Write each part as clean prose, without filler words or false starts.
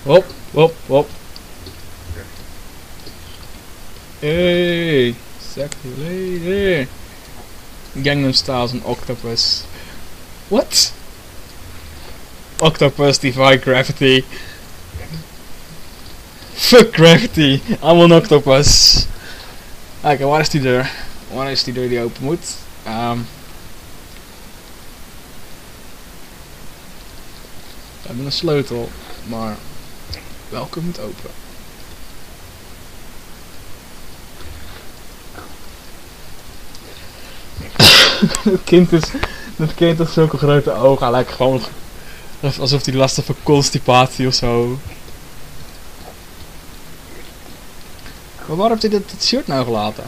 Hop, hop, hop. Hey, sexy lady. Gangnam Style is een octopus. What? Octopus defy gravity. Fuck gravity. I'm an octopus. Oké, waar is die deur? Waar is die deur die open moet? We hebben een sleutel, maar welke moet open? Dat kind heeft zulke grote ogen. Hij lijkt gewoon alsof hij last heeft van constipatie of zo. Maar waarom heeft hij dat shirt nou gelaten?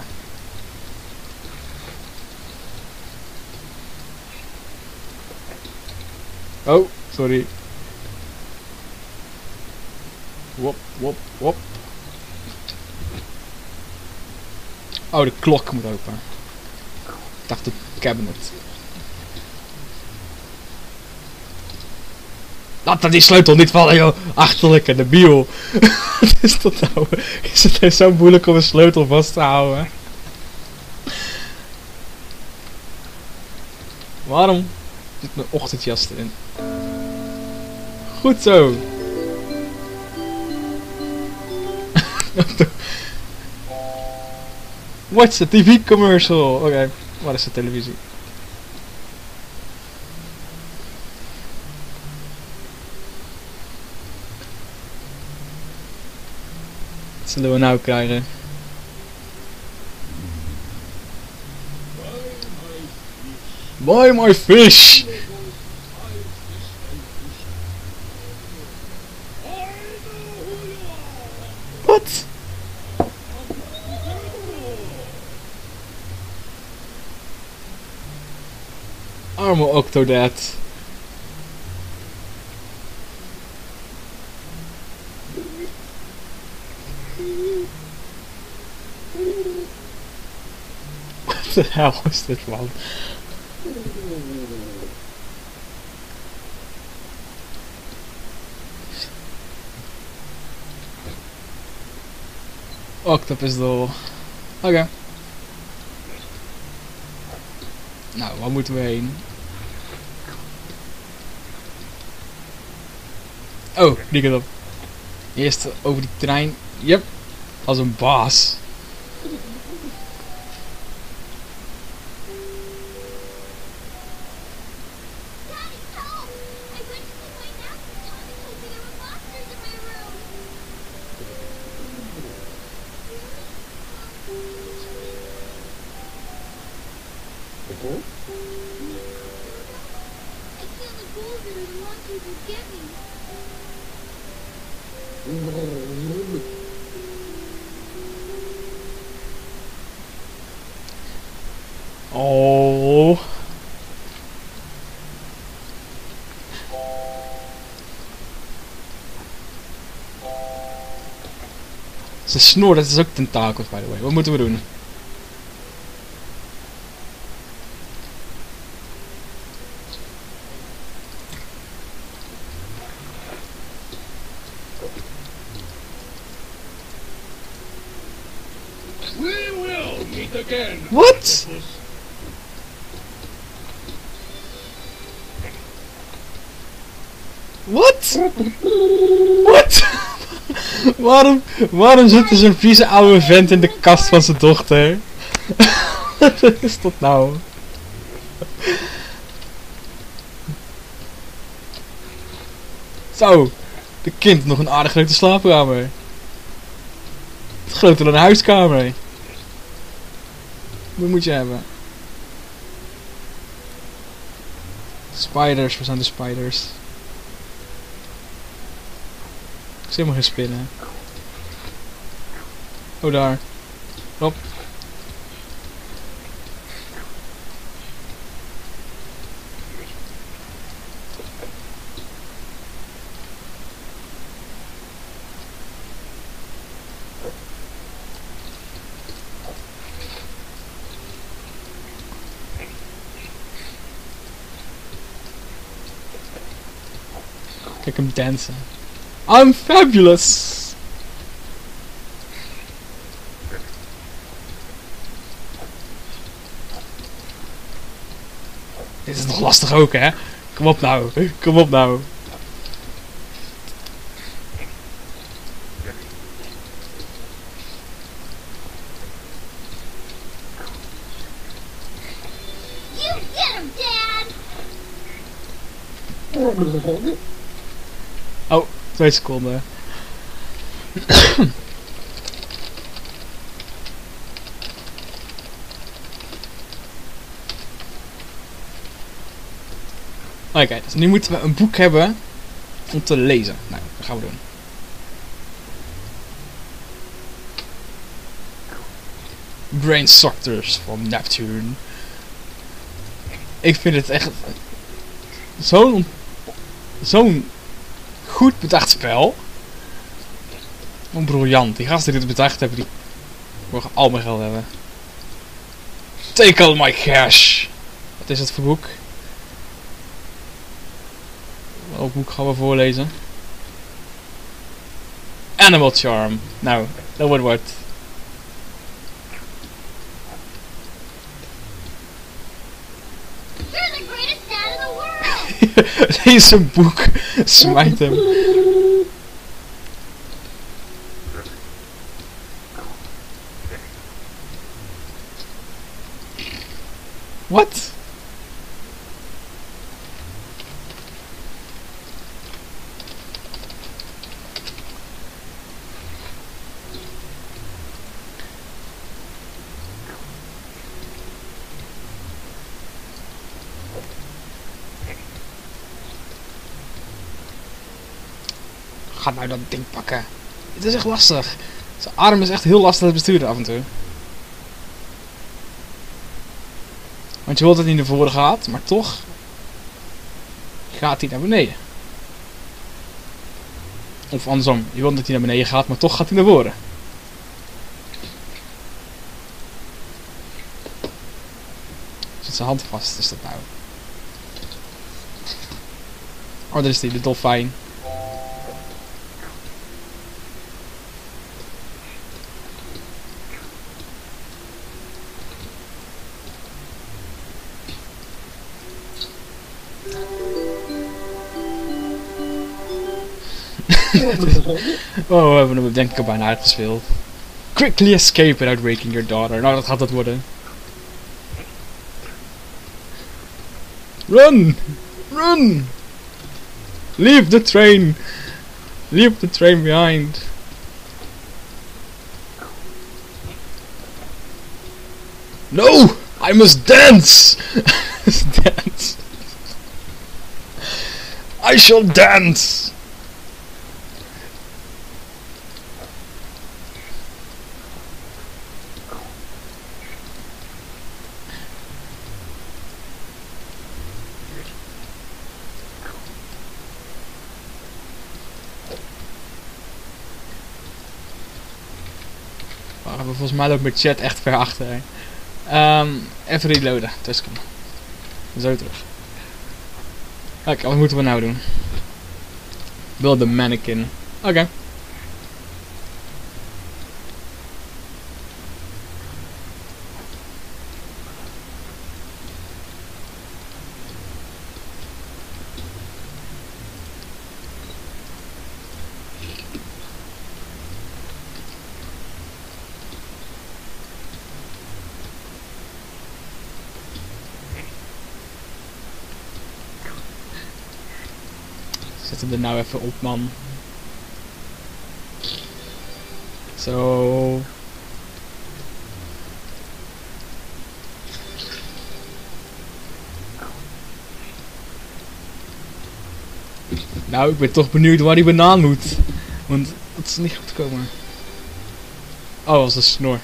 Oh, sorry. Wop, wop, wop. Oh, de klok moet open. Ik dacht het cabinet. Laat dat die sleutel niet vallen, joh. Achterlijke debiel. Wat is dat nou? Is het zo moeilijk om een sleutel vast te houden? Waarom zit mijn ochtendjas erin? Goed zo. What's a TV commercial? Oké, waar is de televisie? Wat zullen we nou krijgen? Buy my fish! Wat? Arme Octodad. Wat de hel is dit, man? Octopus doll. Oké. Nou, waar moeten we heen? Oh, die kant op. Eerst over die trein. Yep. Als een baas. Oh. Zijn snor, dat is ook tentakels, by the way. Wat moeten we doen? What? What? What? waarom zit er zo'n vieze oude vent in de kast van zijn dochter? Wat is dat nou? Zo, de kind nog een aardig grote slaapkamer. Het groter dan een huiskamer. Wat moet je hebben? Spiders, waar zijn de spiders? Ik zie helemaal geen spinnen. Oh, daar. Hop. Kijk hem dansen. I'm fabulous. Dit is nog lastig ook, hè? Kom op nou. Kom op nou. You get him, Dad! Oh, 2 seconden. Oké, dus nu moeten we een boek hebben om te lezen. Nou, dat gaan we doen. Brain Suckers van Neptune. Ik vind het echt zo'n goed bedacht spel. Gewoon briljant. Die gasten die dit bedacht hebben, die mogen al mijn geld hebben. Take all my cash. Wat is het voor boek? Welk boek gaan we voorlezen? Animal Charm. Nou, dat wordt wat. You're the greatest dad in the world! Deze boek smijt hem. Wat? Ga nou dat ding pakken. Het is echt lastig. Zijn arm is echt heel lastig te besturen af en toe. Want je wilt dat hij naar voren gaat, maar toch gaat hij naar beneden. Of andersom, je wilt dat hij naar beneden gaat, maar toch gaat hij naar voren. Zit zijn hand vast, is dat nou? Oh, daar is hij, de dolfijn. Oh, we hebben hem denk ik al bijna uitgespeeld. Quickly escape without waking your daughter. Nou, dat gaat het worden. Run! Run! Leave the train! Leave the train behind. No! I must dance! Dance! I shall dance! Volgens mij loopt mijn chat echt ver achter. Even reloaden. Dus kom. Zo terug. Oké, wat moeten we nou doen? Build a mannequin. Oké. Zet hem er nou even op, man. Zo. Nou, ik ben toch benieuwd waar die banaan moet. Want het is niet goed komen. Oh, dat was een snor.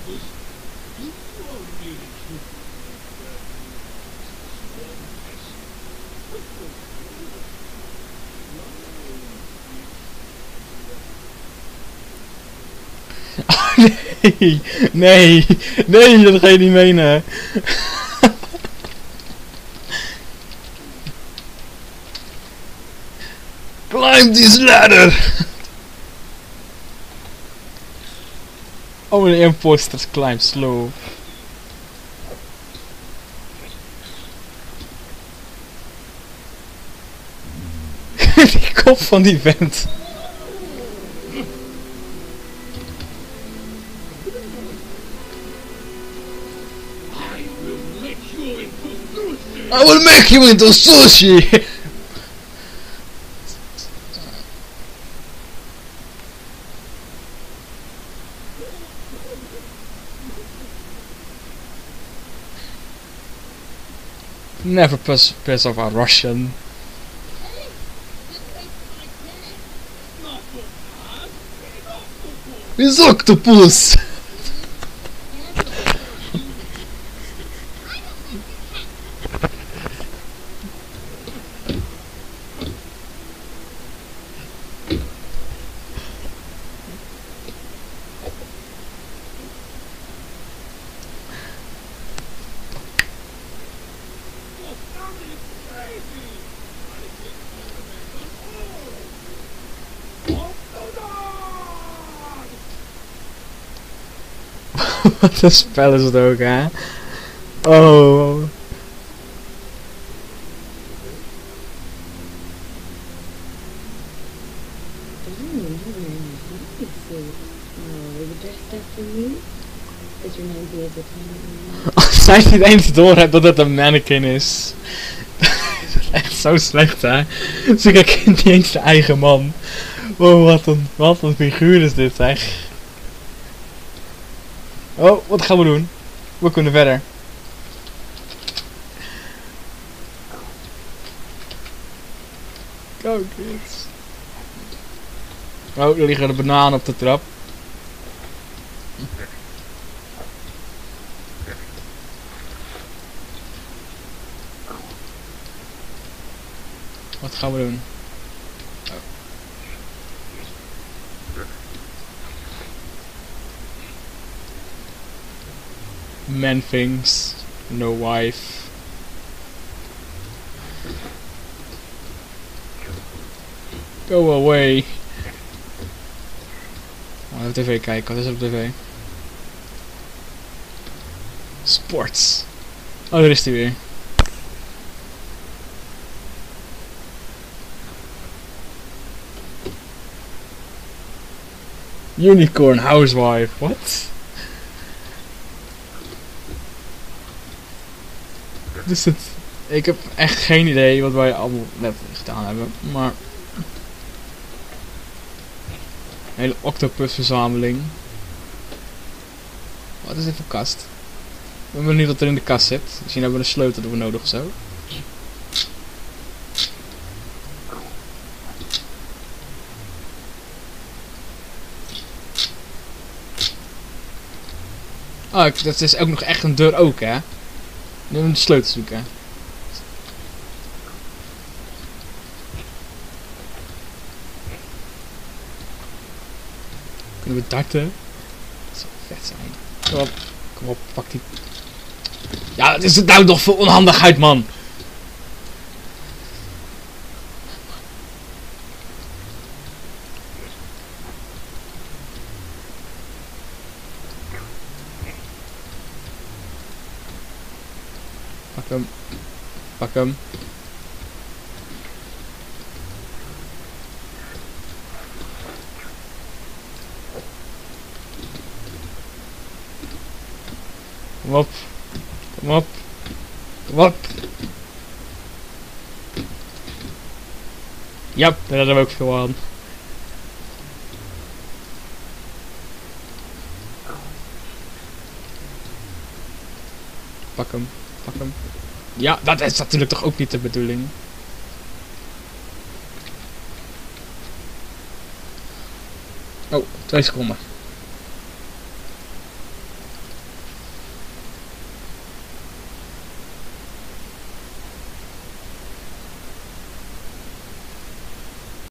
Nee, nee, nee, dat ga je niet menen. Climb this ladder! Only imposters climb slow. Die kop van die vent. I will make you into sushi! Never piss off a Russian. It's octopus! Wat een spel is het ook, hè? Oh. Als zij niet eens door hebt dat het een mannequin is. Dat is echt zo slecht, hè? Ze herkent niet eens de eigen man. Oh, wat een figuur is dit, zeg. Oh, wat gaan we doen? We kunnen verder. Go kids. Oh, er liggen de bananen op de trap. Wat gaan we doen? Man things, no wife. Go away. Even tv kijken, wat is er op tv? Sports. Oh, daar is hij weer. Unicorn housewife, what? Dus het, ik heb echt geen idee wat wij allemaal net gedaan hebben, maar een hele octopus verzameling. Wat is dit voor kast? Ik ben benieuwd wat er in de kast zit. Misschien hebben we een sleutel ervoor nodig of zo. Oh, dat is ook nog echt een deur ook, hè? Nu moeten we de sleutel zoeken. Kunnen we darten? Dat zou vet zijn. Kom op, pak die. Ja, wat is het nou nog voor onhandigheid, man? Pak hem. Pak hem. Kom op. Kom op. Kom op. Ja, daar hebben we ook veel aan. Pak hem. Pak hem. Ja, dat is natuurlijk toch ook niet de bedoeling. Oh, 2 seconden.